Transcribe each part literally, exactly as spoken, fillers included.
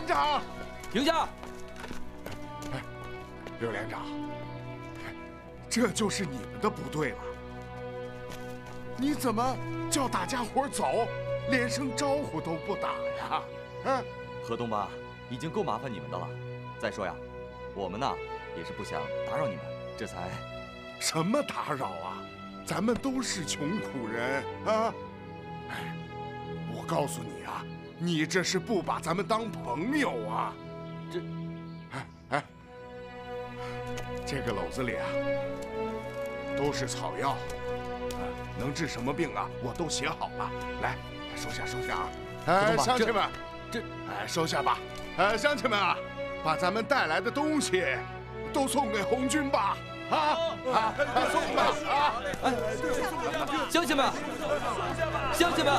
连长， 停下！ 哎，刘连长，这就是你们的不对了。你怎么叫大家伙走，连声招呼都不打呀？嗯， 河东吧，已经够麻烦你们的了。再说呀，我们呢也是不想打扰你们，这才…… 什么打扰啊？咱们都是穷苦人啊！哎，我告诉你啊，你这是不把咱们当朋友啊！ 这， 哎哎，这个篓子里啊，都是草药，啊，能治什么病啊？我都写好了。来，收下收下啊！哎，乡亲们， 这， 哎，收下吧。哎，乡亲们啊，把咱们带来的东西都送给红军吧。 啊啊！送吧！啊！ 哎，乡亲们，乡亲们，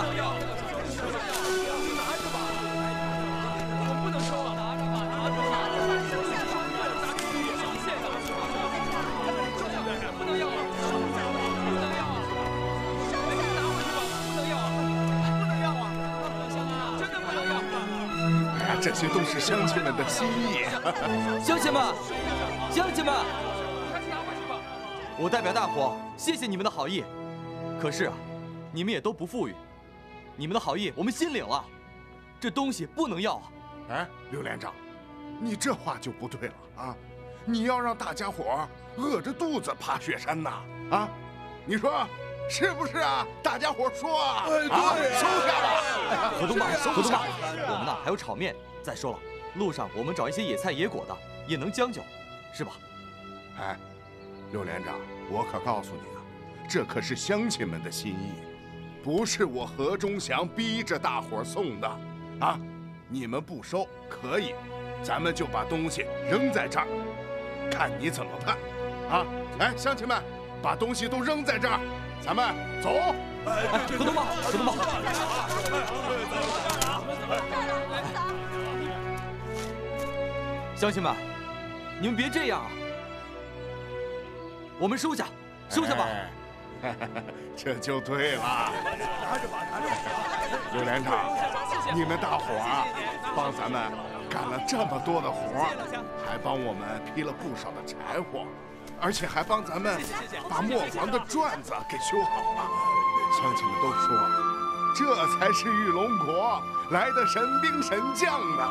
不能收啊！拿着吧，拿着吧！收下吧！上线的，收下点，不能要啊！不能要啊！收下，拿回去吧！不能要啊！不能要啊！乡亲们，真的不能要！ 哎呀，这些都是乡亲们的心意。 乡亲们，乡亲们。 我代表大伙谢谢你们的好意，可是啊，你们也都不富裕，你们的好意我们心领了，这东西不能要啊！ 哎，刘连长，你这话就不对了啊！你要让大家伙饿着肚子爬雪山呐？啊，你说是不是啊？大家伙说啊！哎，对，收下吧。 河东吧，河东吧，我们呢还有炒面。再说了，路上我们找一些野菜野果的也能将就，是吧？ 哎。 刘连长，我可告诉你啊，这可是乡亲们的心意，不是我何忠祥逼着大伙送的，啊！你们不收可以，咱们就把东西扔在这儿，看你怎么办，啊！哎，乡亲们，把东西都扔在这儿，咱们走。 哎，河东吧，河东吧。乡亲们，你们别这样啊！ 我们收下，收下吧。 哎、这就对了。拿着吧，拿着吧。刘连长，你们大伙儿帮咱们干了这么多的活，还帮我们劈了不少的柴火，而且还帮咱们把磨坊的转子给修好了。乡亲们都说，这才是玉龙国来的神兵神将呢。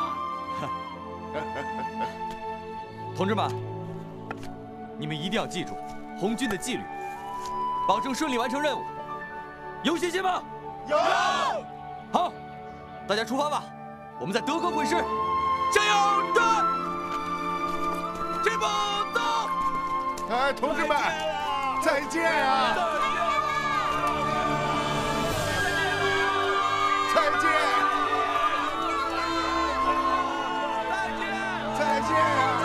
同志们，你们一定要记住。 红军的纪律，保证顺利完成任务，有信心吗？ 有。 好，大家出发吧，我们在德河会师，加油！战！齐步走！ 哎，同志们，再见啊！再见！再见啊！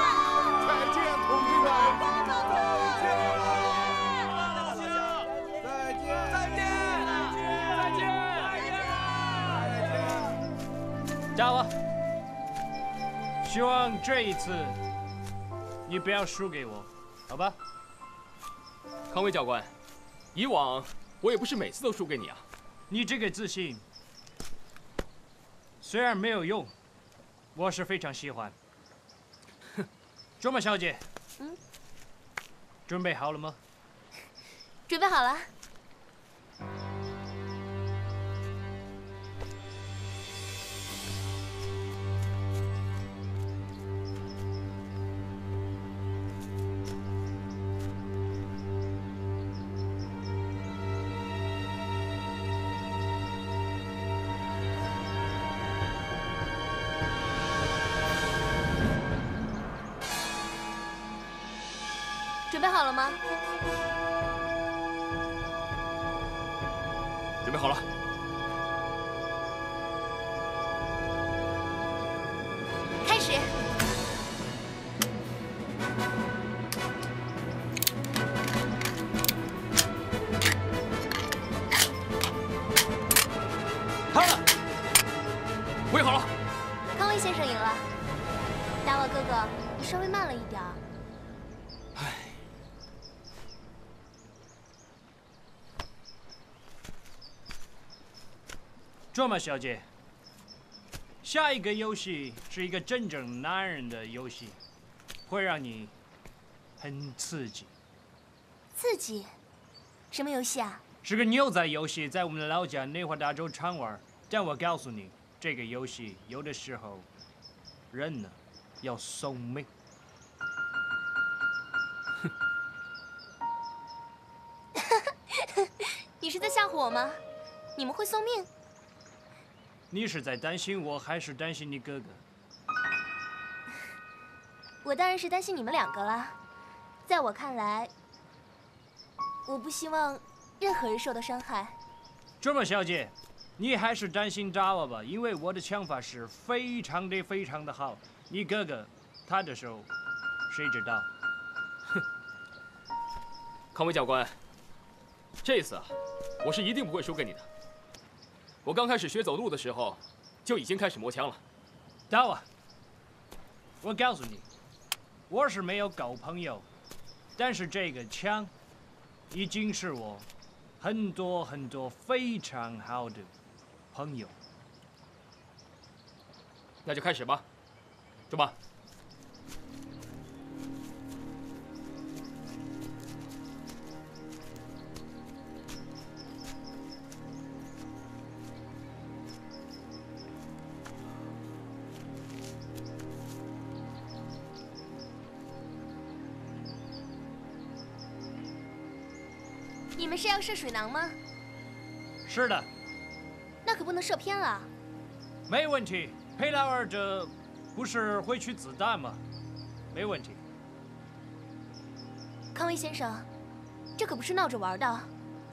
加油！希望这一次你不要输给我，好吧？ 康威教官，以往我也不是每次都输给你啊。 你这个自信虽然没有用，我是非常喜欢。哼，卓玛小姐，嗯，准备好了吗？ 准备好了。 准备好了吗？ 准备好了。 开始。 好了，我也好了。 康威先生赢了。大瓦哥哥，你稍微慢了一点。 卓玛小姐， 下一个游戏是一个真正男人的游戏，会让你很刺激。 刺激？什么游戏啊？ 是个牛仔游戏，在我们的老家内华达州常玩。但我告诉你，这个游戏有的时候，人呢要送命。 你是在吓唬我吗？你们会送命？ 你是在担心我，还是担心你哥哥？ 我当然是担心你们两个了。在我看来，我不希望任何人受到伤害。 这么，小姐，你还是担心扎瓦吧，因为我的枪法是非常的非常的好。你哥哥，他的手，谁知道？ 哼，康威教官，这次啊，我是一定不会输给你的。我刚开始学走路的时候，就已经开始磨枪了。 扎瓦，我告诉你，我是没有狗朋友，但是这个枪，已经是我很多很多非常好的朋友。 那就开始吧，走吧。 你们是要射水囊吗？ 是的， 那可不能射偏了。 没问题。佩劳尔这不是会取子弹吗？没问题。 康威先生，这可不是闹着玩的。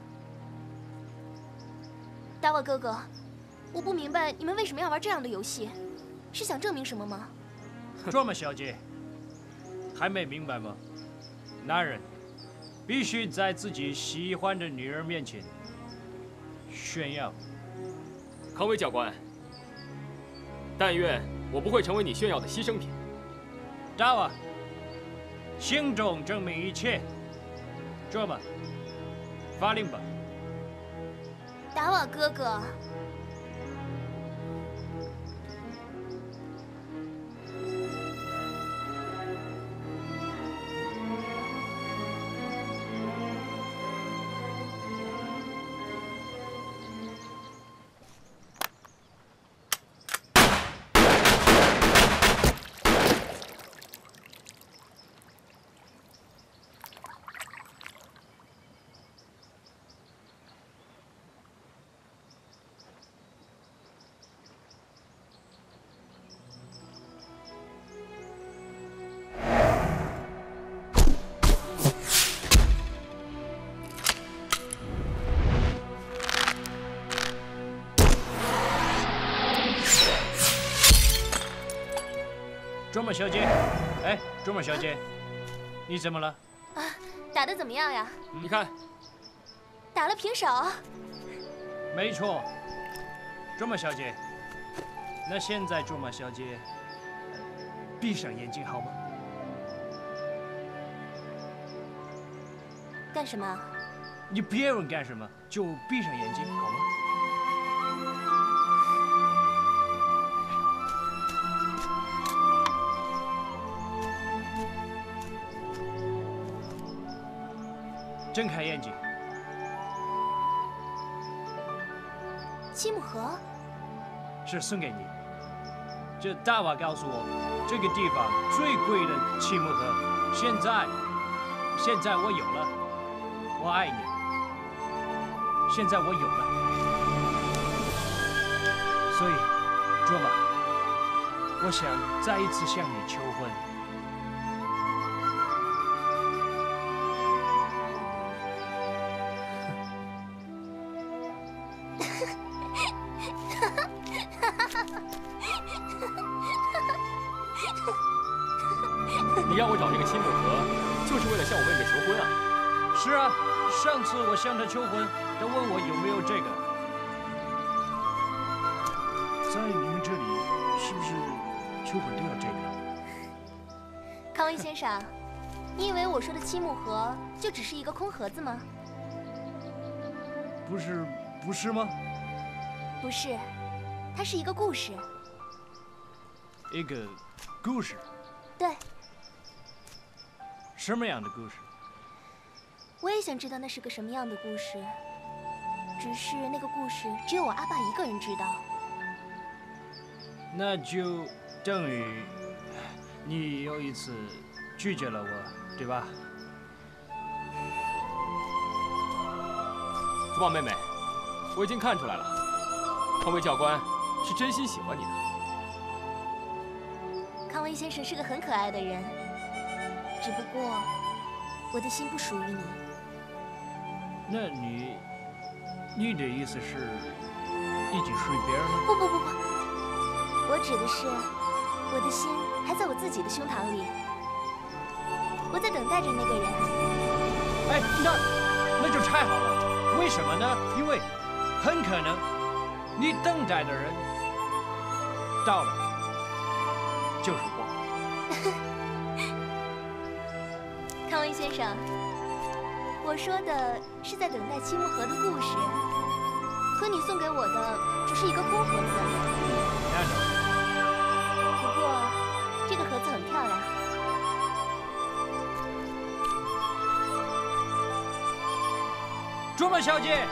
达瓦哥哥，我不明白你们为什么要玩这样的游戏，是想证明什么吗？ 卓玛小姐，还没明白吗？男人必须在自己喜欢的女人面前炫耀。 康威教官，但愿我不会成为你炫耀的牺牲品。 达瓦，行动证明一切。卓玛，发令吧。 达瓦哥哥。 卓玛小姐，哎，卓玛小姐，你怎么了？ 啊，打得怎么样呀？ 你看， 打了平手。 没错，卓玛小姐。那现在，卓玛小姐，闭上眼睛好吗？ 干什么？ 你别问干什么，就闭上眼睛好吗？睁开眼睛。 七木盒是送给你。这大瓦告诉我，这个地方最贵的七木盒，现在，现在我有了，我爱你。现在我有了，所以，卓玛，我想再一次向你求婚。 你让我找这个亲木盒，就是为了向我妹妹求婚啊？ 是啊，上次我向她求婚，她问我有没有这个。在你们这里，是不是求婚都要这个？ 康威先生，你以为我说的七木盒就只是一个空盒子吗？ 不是，不是吗？ 不是，它是一个故事。 一个故事。 对， 什么样的故事？ 我也想知道那是个什么样的故事，只是那个故事只有我阿爸一个人知道。 那就等于你有一次拒绝了我，对吧？ 福宝妹妹，我已经看出来了，康威教官是真心喜欢你的。 康威先生是个很可爱的人，只不过我的心不属于你。 那你，你的意思是已经属于别人了？ 不不不不，我指的是我的心还在我自己的胸膛里，我在等待着那个人。 哎，那那就太好了。为什么呢？因为很可能你等待的人到了，就是我。 康威先生，我说的是在等待七木盒的故事，可你送给我的只是一个空盒子。 那种。 不过这个盒子很漂亮。 朱门小姐，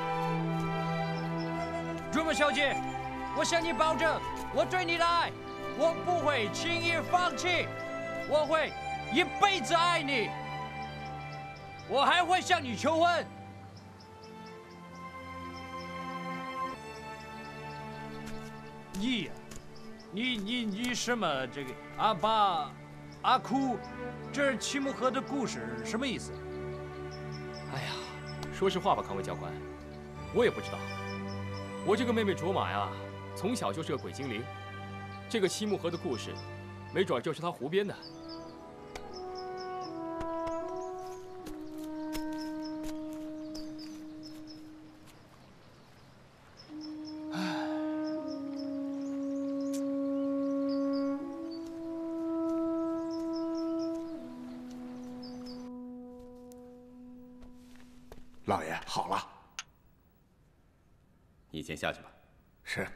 朱门小姐，我向你保证，我对你的爱，我不会轻易放弃，我会一辈子爱你，我还会向你求婚。你呀，你你你什么这个阿爸阿哭，这是七木盒的故事，什么意思？ 哎呀，说实话吧，康威教官，我也不知道。我这个妹妹卓玛呀，从小就是个鬼精灵。这个七木盒的故事，没准就是她胡编的。 老爷，好了。 你先下去吧。 是。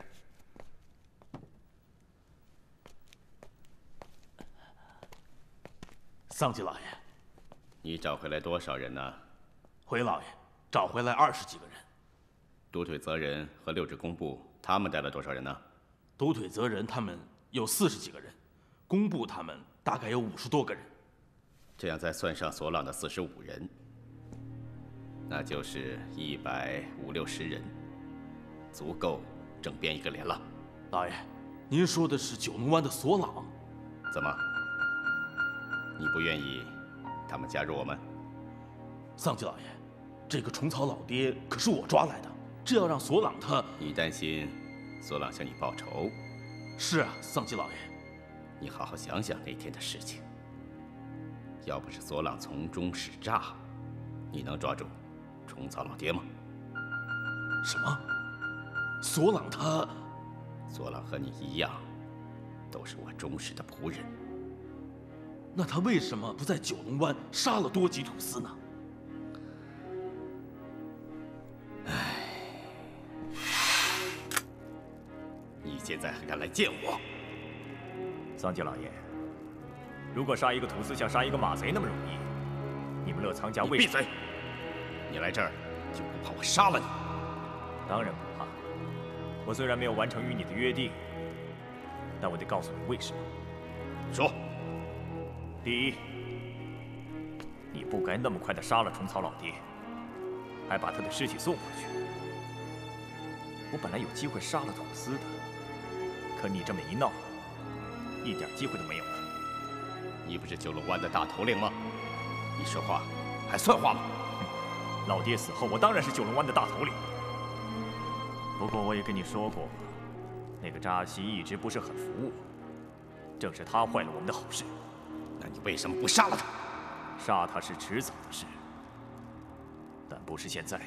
桑吉老爷， 你找回来多少人呢？ 回老爷，找回来二十几个人。 独腿泽人和六指工部他们带了多少人呢？ 独腿泽人他们有四十几个人，工部他们大概有五十多个人。 这样再算上索朗的四十五人，那就是一百五六十人，足够整编一个连了。 老爷，您说的是九龙湾的索朗？ 怎么？你不愿意他们加入我们？ 桑吉老爷，这个虫草老爹可是我抓来的，这要让索朗他…… 你担心索朗向你报仇？ 是啊，桑吉老爷， 你好好想想那天的事情。要不是索朗从中使诈，你能抓住虫草老爹吗？ 什么？索朗他…… 索朗和你一样，都是我忠实的仆人。 那他为什么不在九龙湾杀了多吉吐司呢？ 唉，你现在还敢来见我？ 桑吉老爷，如果杀一个土司像杀一个马贼那么容易，你们乐仓家为闭嘴！你来这儿就不怕我杀了你？ 当然不怕。我虽然没有完成与你的约定，但我得告诉你为什么。 说。 第一，你不该那么快的杀了虫草老爹，还把他的尸体送回去。我本来有机会杀了土司的，可你这么一闹，一点机会都没有了。 你不是九龙湾的大头领吗？你说话还算话吗？ 老爹死后，我当然是九龙湾的大头领。不过我也跟你说过，那个扎西一直不是很服我，正是他坏了我们的好事。 那你为什么不杀了他？ 杀他是迟早的事，但不是现在。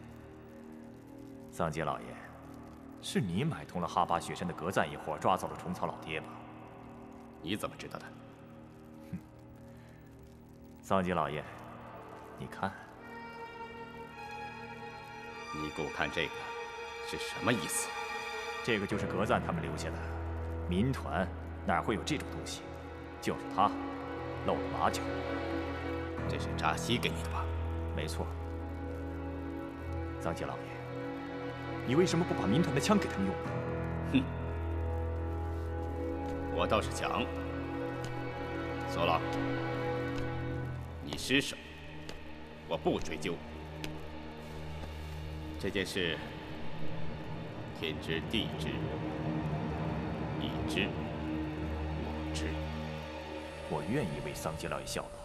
桑杰老爷，是你买通了哈巴雪山的格赞一伙，抓走了虫草老爹吧？ 你怎么知道的？ 哼，桑杰老爷，你看， 你给我看这个是什么意思？ 这个就是格赞他们留下的民团哪会有这种东西？就是他露了马脚。 这是扎西给你的吧？ 没错。桑吉老爷，你为什么不把民团的枪给他们用呢？ 哼，我倒是想。索朗，你失手，我不追究。这件事，天知地知，你知我知。 我愿意为桑吉老爷效劳。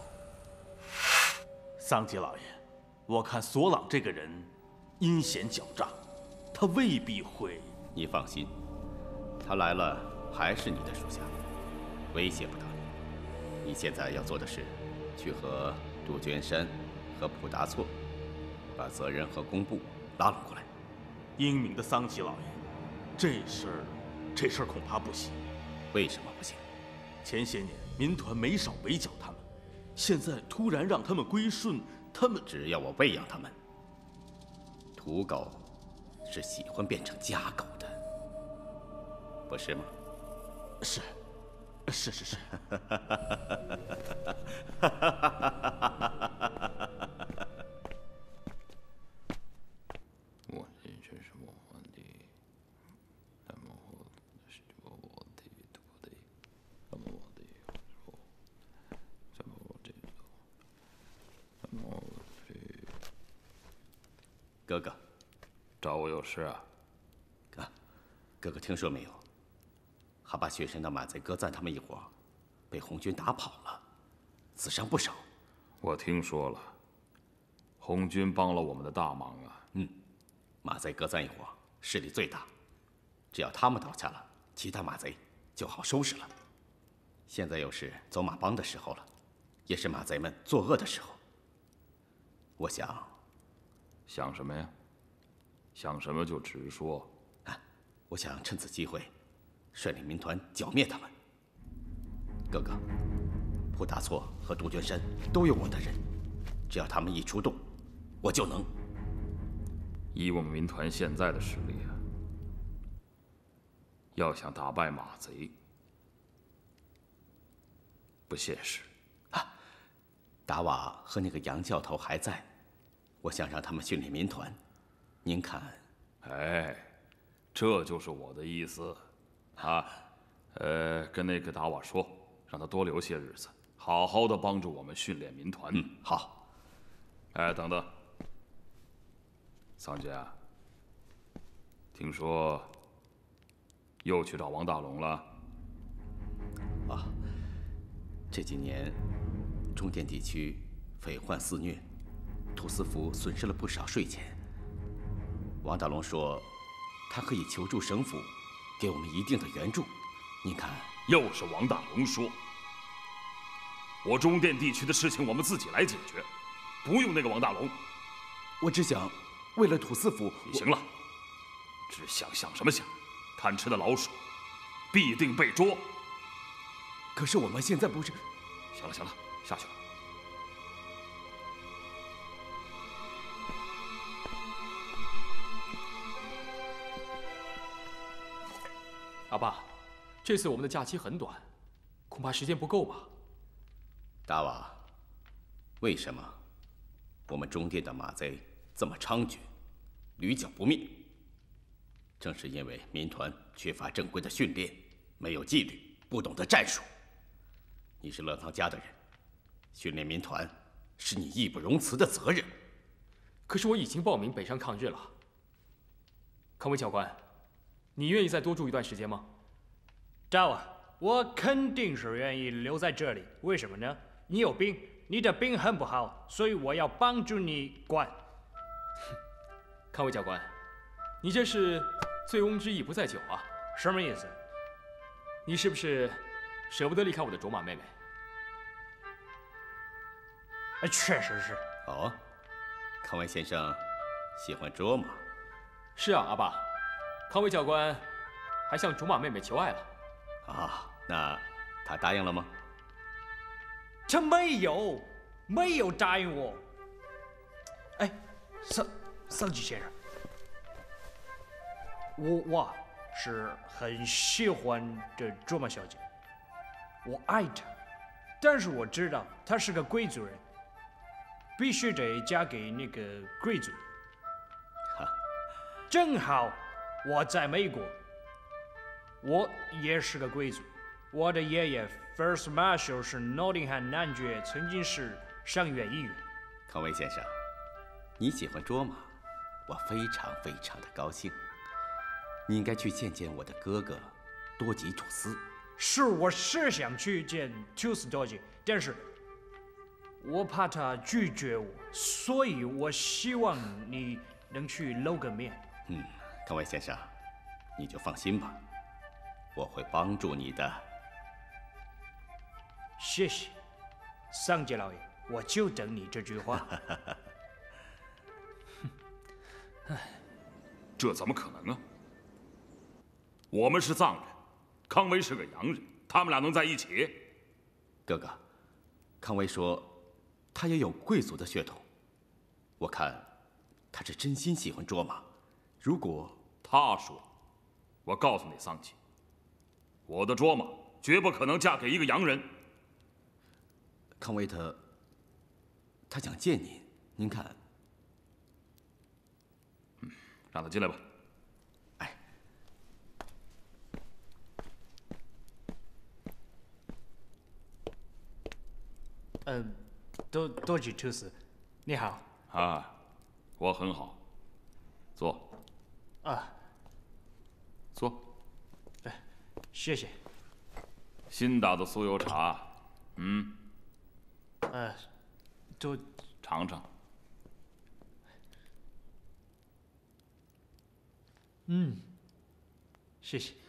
桑吉老爷，我看索朗这个人阴险狡诈，他未必会。 你放心，他来了还是你的属下，威胁不到你。你现在要做的是，去和杜鹃山和普达措把责任和工部拉拢过来。 英明的桑吉老爷，这事儿，这事儿恐怕不行。 为什么不行？ 前些年民团没少围剿他们，现在突然让他们归顺，他们只要我喂养他们。土狗是喜欢变成家狗的，不是吗？ 是，是是是。 我认识什么皇帝？那么我是我我的土地，那么我的说，那么我这个，那么我去。 哥哥， 找我有事啊？ 哥，哥哥听说没有？哈巴雪山的马贼戈赞他们一伙被红军打跑了，死伤不少。 我听说了，红军帮了我们的大忙啊。 嗯，马贼戈赞一伙势力最大，只要他们倒下了，其他马贼就好收拾了。现在又是走马帮的时候了，也是马贼们作恶的时候。我想， 想什么呀？想什么就直说。 啊，我想趁此机会，率领民团剿灭他们。哥哥，普达措和杜鹃山都有我的人，只要他们一出动，我就能。 以我们民团现在的实力啊，要想打败马贼，不现实。 啊，达瓦和那个杨教头还在，我想让他们训练民团。您看， 哎，这就是我的意思，啊，呃，跟那个达瓦说，让他多留些日子，好好的帮助我们训练民团。 嗯，好。 哎，等等，桑家，听说又去找王大龙了？ 啊，这几年中甸地区匪患肆虐，土司府损失了不少税钱。王大龙说，他可以求助省府，给我们一定的援助。您看， 又是王大龙说，我中甸地区的事情我们自己来解决，不用那个王大龙。 我只想为了土司府。 你行了，只想想什么想？贪吃的老鼠必定被捉。 可是我们现在不是…… 行了行了，下去吧。 阿爸，这次我们的假期很短，恐怕时间不够吧？ 达瓦，为什么我们中甸的马贼这么猖獗，屡剿不灭？正是因为民团缺乏正规的训练，没有纪律，不懂得战术。你是乐当家的人，训练民团是你义不容辞的责任。 可是我已经报名北上抗日了。康威教官，你愿意再多住一段时间吗？ 达瓦，我肯定是愿意留在这里。为什么呢？你有病，你的病很不好，所以我要帮助你管。 康威教官，你这是醉翁之意不在酒啊？ 什么意思？ 你是不是舍不得离开我的卓玛妹妹？ 哎，确实是。 哦，康威先生喜欢卓玛？ 是啊，阿爸，康威教官还向卓玛妹妹求爱了。 啊，那他答应了吗？ 他没有，没有答应我。哎，桑桑吉先生，我我是很喜欢这卓玛小姐， 我爱她，但是我知道她是个贵族人，必须得嫁给那个贵族。 哈， 正好我在美国，我也是个贵族。我的爷爷 First Marshal 是诺丁汉男爵，曾经是上院议员。 康威先生，你喜欢捉马，我非常非常的高兴。你应该去见见我的哥哥多吉吐斯。 是，我是想去见吐斯多吉，但是我怕他拒绝我，所以我希望你能去露个面。 嗯，康威先生，你就放心吧，我会帮助你的。 谢谢，桑杰老爷，我就等你这句话。 这怎么可能啊？我们是藏人，康威是个洋人，他们俩能在一起？ 哥哥，康威说他也有贵族的血统，我看他是真心喜欢卓玛。如果他说，我告诉你，桑吉，我的卓玛绝不可能嫁给一个洋人。 康威他他想见您，您看， 嗯，让他进来吧。 哎， 嗯，多多吉吐斯，你好。 啊，我很好。坐。 啊。 坐。 哎，谢谢。 新打的酥油茶，嗯。 呃，都尝尝。 嗯，谢谢。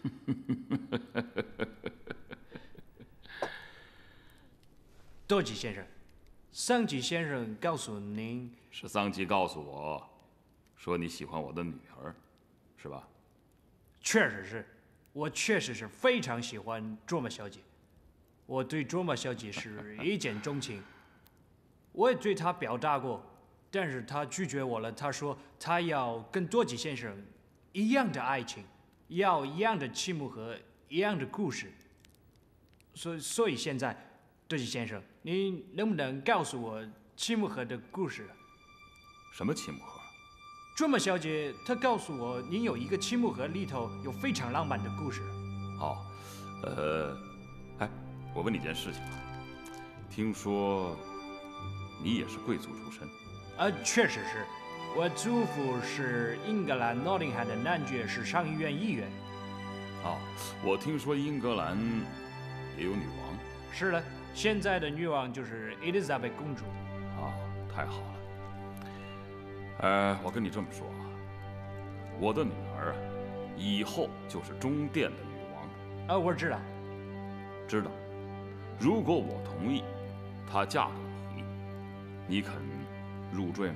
多吉先生，桑吉先生告诉您， 是桑吉告诉我，说你喜欢我的女儿，是吧？ 确实是，我确实是非常喜欢卓玛小姐。我对卓玛小姐是一见钟情，我也对她表达过，但是她拒绝我了。她说她要跟多吉先生一样的爱情，要一样的契木和一样的故事。所以，所以现在，多吉先生，你能不能告诉我契木河的故事？ 什么契木河？ 卓玛小姐她告诉我，您有一个契木河里头有非常浪漫的故事。 哦，呃，哎。我问你件事情啊，听说你也是贵族出身？ 啊，确实是，我祖父是英格兰诺丁汉的男爵，是上议院议员。 哦，我听说英格兰也有女王。 是的，现在的女王就是伊丽莎白公主。 啊，太好了。呃，我跟你这么说啊，我的女儿啊，以后就是中殿的女王。 啊，我知道。 知道。如果我同意，她嫁给你，你肯入赘吗？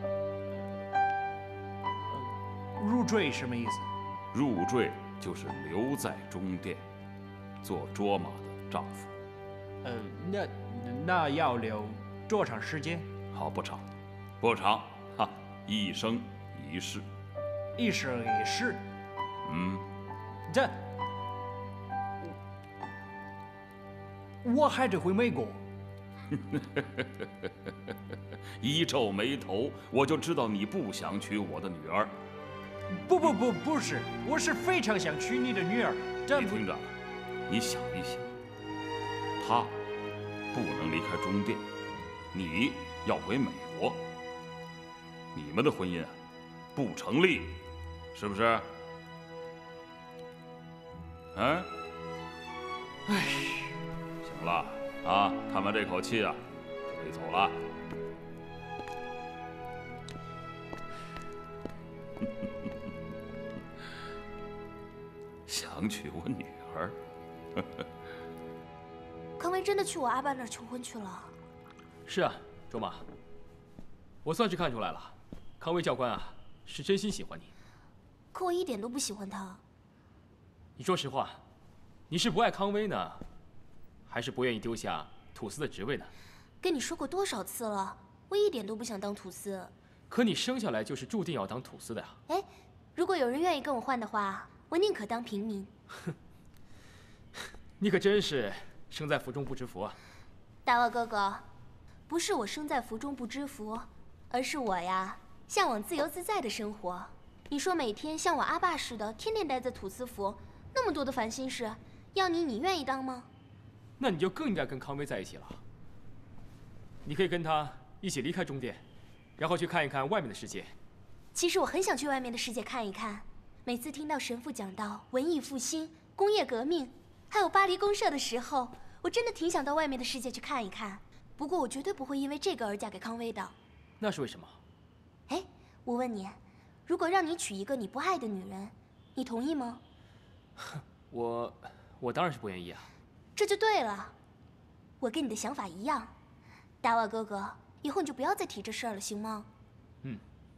入赘什么意思？ 入赘就是留在中殿，做卓玛的丈夫。 呃，那那要留多长时间？ 好，不长，不长，哈，一生一世。 一生一世。 嗯。 这。我还得回美国。 一皱眉头，我就知道你不想娶我的女儿。 不不不，不是，我是非常想娶你的女儿。 你听着，你想一想，她不能离开中殿，你要回美国，你们的婚姻啊不成立，是不是？嗯？ 唉。 行了啊，叹完这口气啊，就可以走了。想娶我女儿？ 康威真的去我阿爸那儿求婚去了？ 是啊，卓玛，我算是看出来了，康威教官啊，是真心喜欢你。 可我一点都不喜欢他。 你说实话，你是不爱康威呢？还是不愿意丢下土司的职位呢？ 跟你说过多少次了，我一点都不想当土司。 可你生下来就是注定要当土司的呀。 哎，如果有人愿意跟我换的话，我宁可当平民。 你可真是生在福中不知福啊！ 大瓦哥哥，不是我生在福中不知福，而是我呀向往自由自在的生活。你说每天像我阿爸似的，天天待在土司府，那么多的烦心事，要你你愿意当吗？ 那你就更应该跟康威在一起了。你可以跟他一起离开中殿，然后去看一看外面的世界。 其实我很想去外面的世界看一看。每次听到神父讲到文艺复兴、工业革命，还有巴黎公社的时候，我真的挺想到外面的世界去看一看。不过我绝对不会因为这个而嫁给康威的。 那是为什么？ 哎，我问你，如果让你娶一个你不爱的女人，你同意吗？ 我，我当然是不愿意啊。 这就对了，我跟你的想法一样。达瓦哥哥，以后你就不要再提这事儿了，行吗？ 嗯。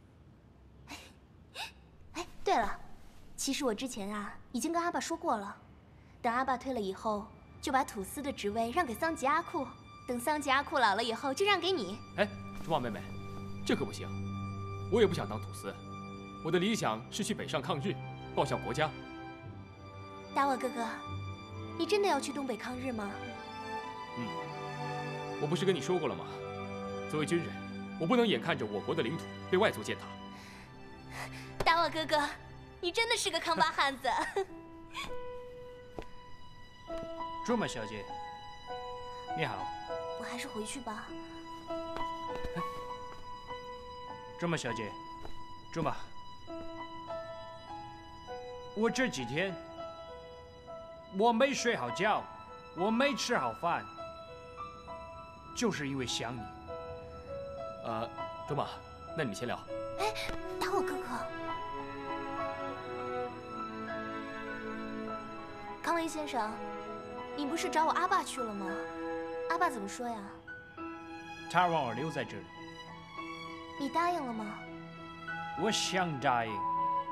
哎，对了，其实我之前啊已经跟阿爸说过了，等阿爸退了以后，就把土司的职位让给桑吉阿库，等桑吉阿库老了以后就让给你。 哎，竹马妹妹，这可不行，我也不想当土司，我的理想是去北上抗日，报效国家。 达瓦哥哥，你真的要去东北抗日吗？ 嗯，我不是跟你说过了吗？作为军人，我不能眼看着我国的领土被外族践踏。 达瓦哥哥，你真的是个康巴汉子。 朱玛小姐，你好。 我还是回去吧。 朱玛小姐，朱玛，我这几天我没睡好觉，我没吃好饭，就是因为想你。 呃，竹马，那你们先聊。 哎，达瓦哥哥。康威先生，你不是找我阿爸去了吗？阿爸怎么说呀？ 他让我留在这里。 你答应了吗？ 我想答应，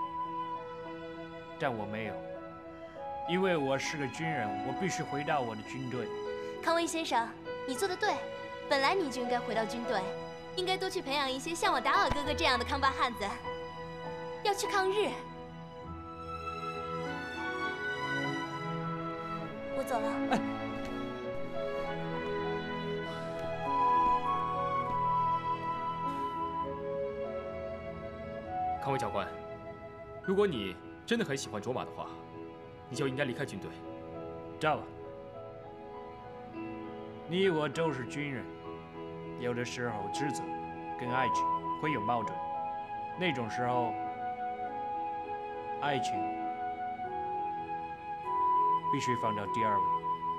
但我没有，因为我是个军人，我必须回到我的军队。 康威先生，你做得对，本来你就应该回到军队，应该多去培养一些像我达瓦哥哥这样的康巴汉子。要去抗日。我走了。哎， 康威教官，如果你真的很喜欢卓玛的话，你就应该离开军队。 知道了。你我都是军人，有的时候职责跟爱情会有矛盾，那种时候，爱情必须放到第二位。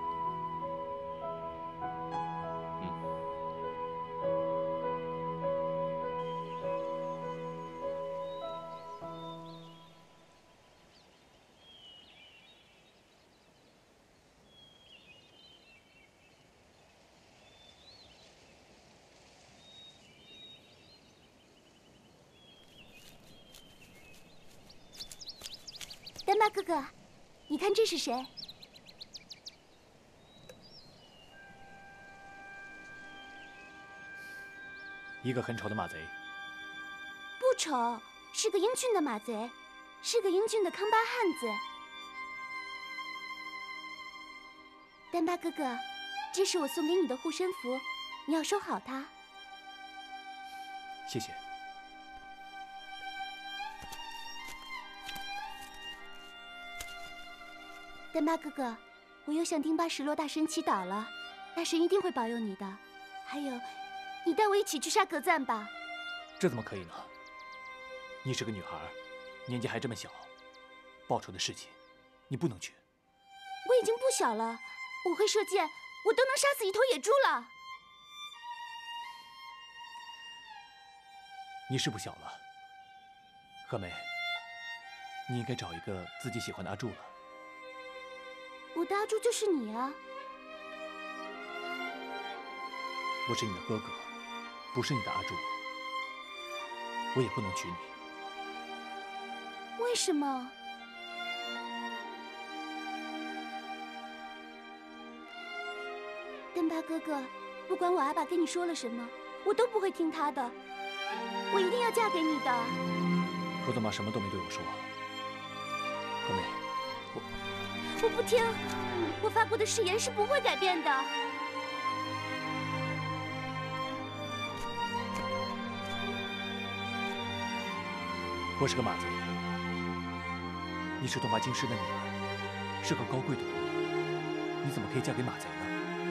丹巴哥哥，你看这是谁？ 一个很丑的马贼。 不丑，是个英俊的马贼，是个英俊的康巴汉子。丹巴哥哥，这是我送给你的护身符，你要收好它。 谢谢。 丹巴哥哥，我又向丁巴什洛大神祈祷了，大神一定会保佑你的。还有，你带我一起去沙格赞吧。 这怎么可以呢？你是个女孩，年纪还这么小，报仇的事情你不能去。 我已经不小了，我会射箭，我都能杀死一头野猪了。 你是不小了，贺梅，你应该找一个自己喜欢的阿柱了。 我的阿柱就是你啊！ 我是你的哥哥，不是你的阿柱，我也不能娶你。 为什么？丹巴哥哥，不管我阿爸跟你说了什么，我都不会听他的。我一定要嫁给你的。 何总妈什么都没对我说。贺梅，我我不听。 我发过的誓言是不会改变的。 我是个马贼，你是东华京师的女儿，是个高贵的妇女，你怎么可以嫁给马贼呢？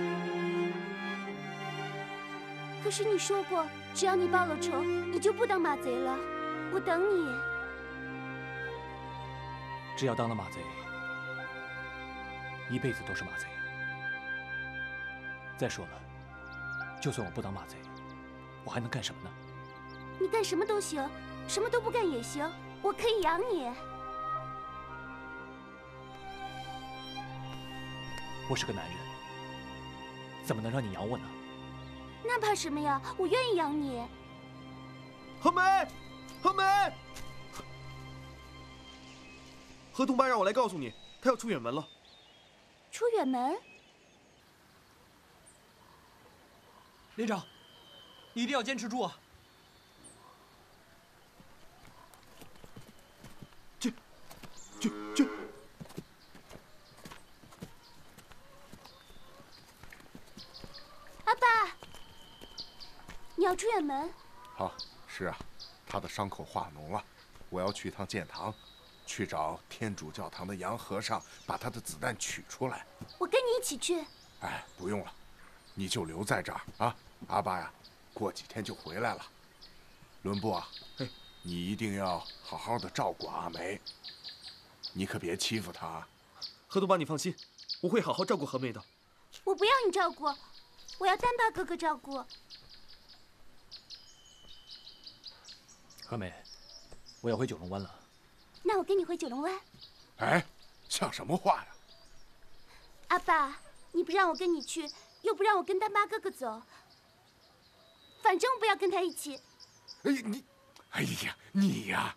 可是你说过，只要你报了仇，你就不当马贼了。我等你。 只要当了马贼，一辈子都是马贼。再说了，就算我不当马贼，我还能干什么呢？ 你干什么都行，什么都不干也行，我可以养你。 我是个男人，怎么能让你养我呢？ 那怕什么呀？我愿意养你。 何梅，何梅，何东巴让我来告诉你，他要出远门了。 出远门？ 连长，你一定要坚持住啊！ 去，去，去！ 阿爸，你要出远门？ 好，是啊，他的伤口化脓了，我要去一趟建堂，去找天主教堂的杨和尚，把他的子弹取出来。 我跟你一起去。 哎，不用了，你就留在这儿啊。阿爸呀，过几天就回来了。伦布啊，你一定要好好的照顾阿梅，你可别欺负她啊。 何东巴，你放心，我会好好照顾何梅的。 我不要你照顾，我要丹巴哥哥照顾。 何梅，我要回九龙湾了。 那我跟你回九龙湾。 哎，像什么话呀？ 阿爸，你不让我跟你去，又不让我跟丹巴哥哥走，反正不要跟他一起。 哎，你，哎呀，你呀！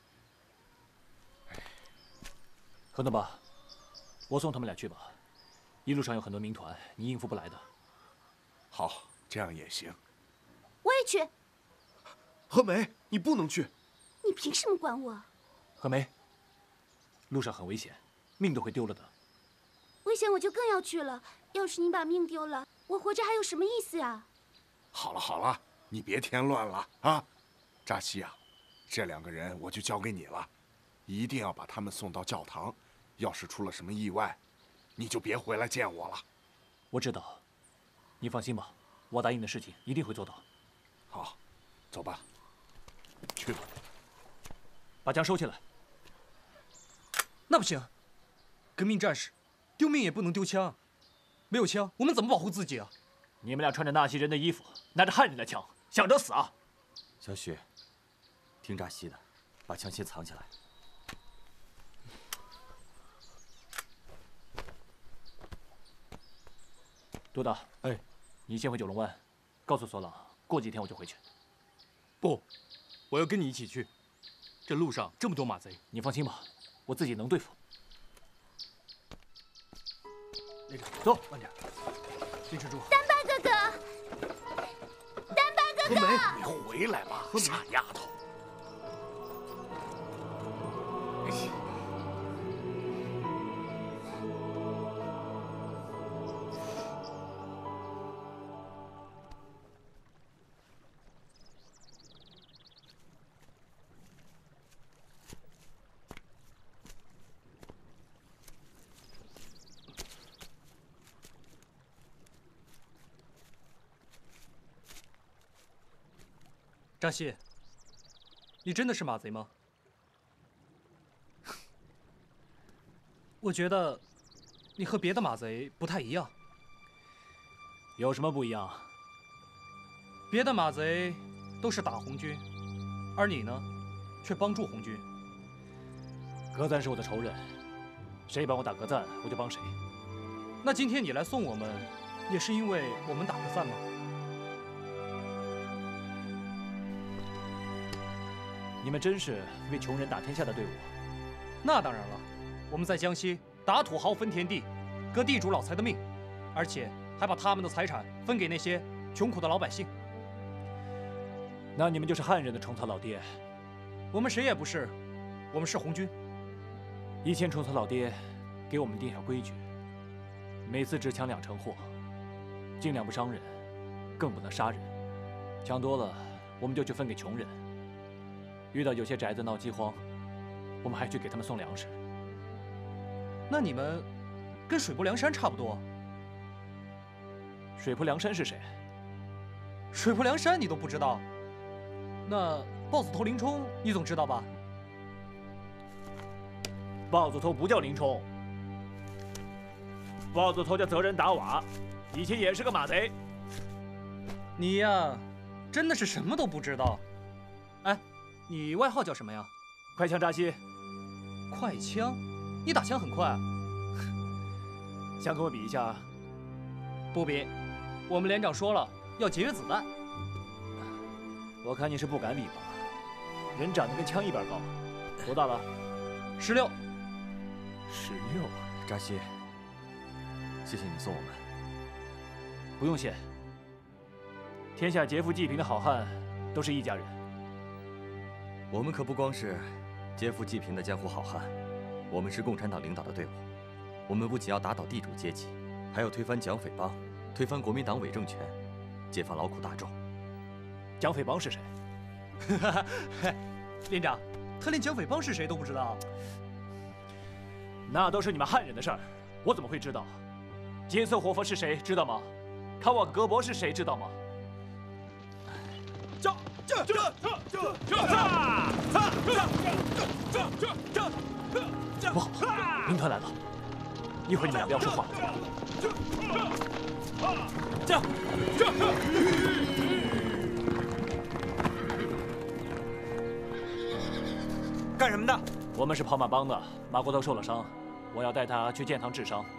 何东巴，我送他们俩去吧。一路上有很多民团，你应付不来的。 好，这样也行。 我也去。 何梅，你不能去。 你凭什么管我？ 何梅，路上很危险，命都会丢了的。 危险我就更要去了。要是你把命丢了，我活着还有什么意思呀？ 好了好了，你别添乱了啊！扎西啊，这两个人我就交给你了，一定要把他们送到教堂。要是出了什么意外，你就别回来见我了。 我知道，你放心吧，我答应的事情一定会做到。 好，走吧，去吧。 把枪收起来。 那不行，革命战士，丢命也不能丢枪。没有枪，我们怎么保护自己啊？ 你们俩穿着纳西人的衣服，拿着汉人的枪，想着死啊！ 小许，听扎西的，把枪先藏起来。 督导，哎，你先回九龙湾，告诉索朗，过几天我就回去。 不，我要跟你一起去。这路上这么多马贼， 你放心吧，我自己能对付。 连长，走，慢点，坚持住。 丹巴哥哥，丹巴哥哥， 何梅，你回来吧，傻丫头。 扎西，你真的是马贼吗？我觉得你和别的马贼不太一样。 有什么不一样？ 别的马贼都是打红军，而你呢，却帮助红军。 格赞是我的仇人，谁帮我打格赞，我就帮谁。 那今天你来送我们，也是因为我们打格赞吗？ 你们真是为穷人打天下的队伍。 那当然了，我们在江西打土豪分田地，割地主老财的命，而且还把他们的财产分给那些穷苦的老百姓。 那你们就是汉人的虫草老爹。 我们谁也不是，我们是红军。 以前虫草老爹给我们定下规矩， 每次只抢两成货，尽量不伤人，更不能杀人。抢多了，我们就去分给穷人。遇到有些宅子闹饥荒，我们还去给他们送粮食。 那你们跟水泊梁山差不多。 水泊梁山是谁？ 水泊梁山你都不知道？那豹子头林冲你总知道吧？ 豹子头不叫林冲，豹子头叫泽仁达瓦，以前也是个马贼。 你呀，真的是什么都不知道。哎，你外号叫什么呀？ 快枪扎西。 快枪？你打枪很快啊。 想跟我比一下？ 不比，我们连长说了要节约子弹。 我看你是不敢比吧？人长得跟枪一边高，多大了？ 十六。 十六啊，扎西，谢谢你送我们。 不用谢。天下劫富济贫的好汉都是一家人。 我们可不光是劫富济贫的江湖好汉，我们是共产党领导的队伍。我们不仅要打倒地主阶级，还要推翻蒋匪帮，推翻国民党伪政权，解放劳苦大众。 蒋匪帮是谁？ 连长，他连蒋匪帮是谁都不知道。 那都是你们汉人的事儿，我怎么会知道？金色活佛是谁知道吗？康瓦格博是谁知道吗？ 这这这这这这不好，兵团来了，一会儿你们俩不要说话。这这干什么的？ 我们是跑马帮的，马国头受了伤，我要带他去建堂治伤。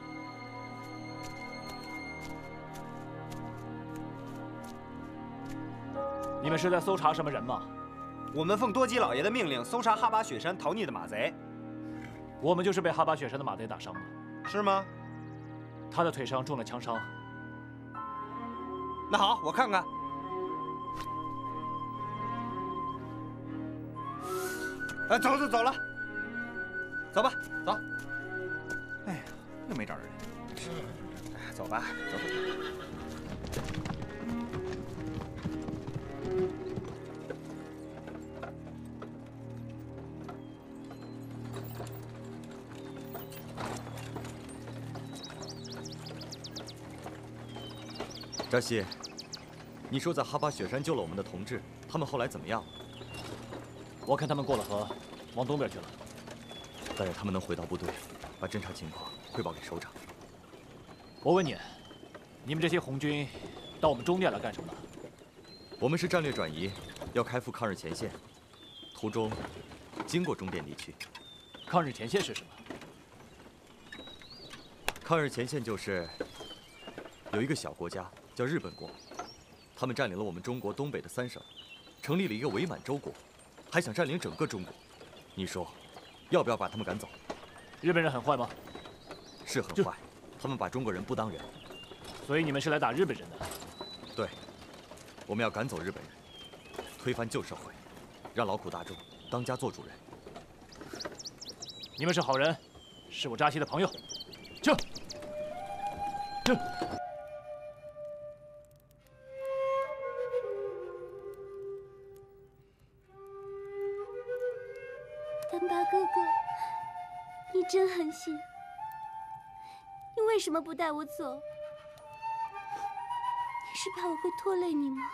你们是在搜查什么人吗？ 我们奉多吉老爷的命令搜查哈巴雪山逃匿的马贼。 我们就是被哈巴雪山的马贼打伤的。 是吗？ 他的腿上中了枪伤。 那好，我看看。哎，走走走了，走吧，走。哎呀，又没找人。哎，走吧，走走。 扎西，你说在哈巴雪山救了我们的同志，他们后来怎么样了？ 我看他们过了河，往东边去了。 但愿他们能回到部队，把侦察情况汇报给首长。 我问你，你们这些红军到我们中甸来干什么呢？ 我们是战略转移，要开赴抗日前线，途中经过中甸地区。 抗日前线是什么？ 抗日前线就是有一个小国家叫日本国，他们占领了我们中国东北的三省，成立了一个伪满洲国，还想占领整个中国。你说，要不要把他们赶走？ 日本人很坏吗？ 是很坏，他们把中国人不当人。 所以你们是来打日本人的？ 对，我们要赶走日本人，推翻旧社会，让劳苦大众当家做主人。 你们是好人，是我扎西的朋友。去，去。 丹巴哥哥，你真狠心！你为什么不带我走？你是怕我会拖累你吗？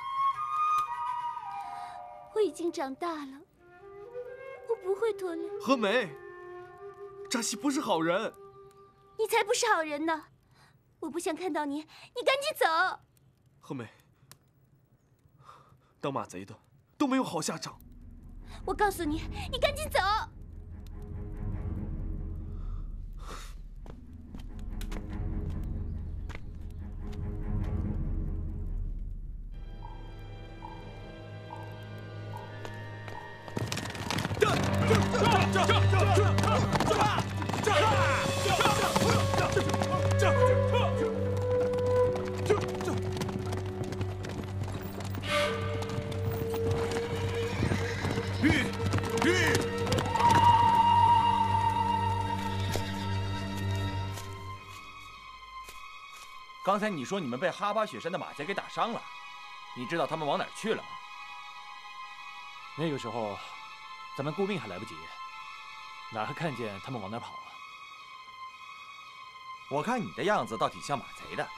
我已经长大了，我不会拖累。 何梅，扎西不是好人。 你才不是好人呢！我不想看到你，你赶紧走。 何梅，当马贼的都没有好下场。 我告诉你，你赶紧走！ 刚才你说你们被哈巴雪山的马贼给打伤了，你知道他们往哪儿去了吗？ 那个时候，咱们顾命还来不及，哪还看见他们往哪儿跑啊？ 我看你的样子倒挺像马贼的。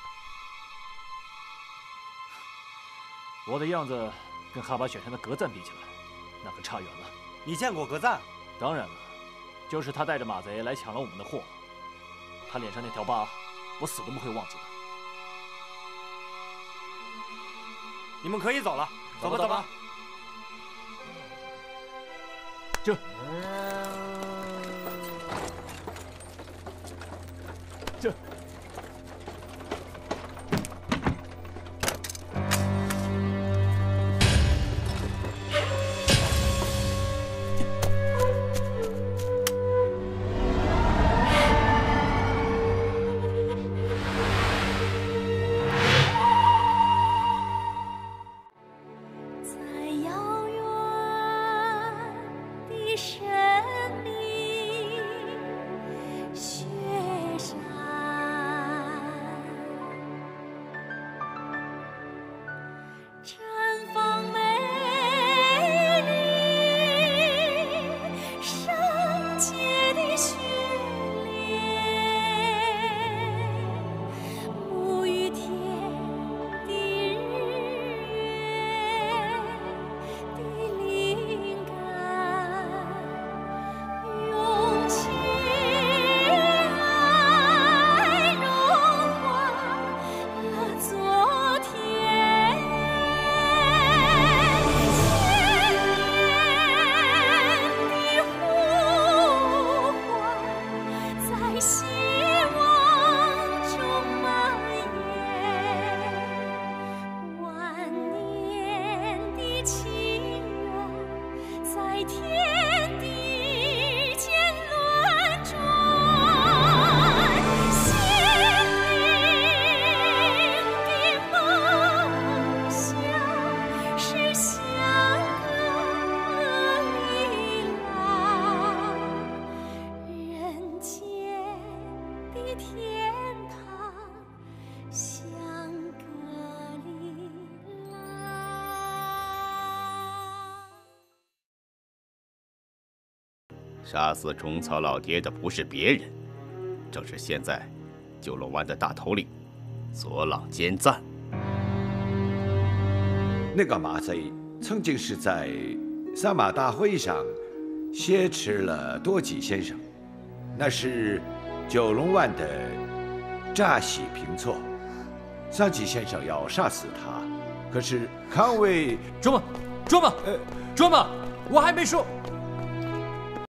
我的样子跟哈巴雪山的格赞比起来，那可差远了。 你见过格赞？ 当然了，就是他带着马贼来抢了我们的货。他脸上那条疤，我死都不会忘记的。 你们可以走了，走吧，走吧。 这。这。 杀死虫草老爹的不是别人，正是现在九龙湾的大头领左朗坚赞。 那个马贼曾经是在萨马大会上挟持了多吉先生，那是九龙湾的扎西平措。桑吉先生要杀死他，可是康威卓玛，卓玛，呃，卓玛，我还没说。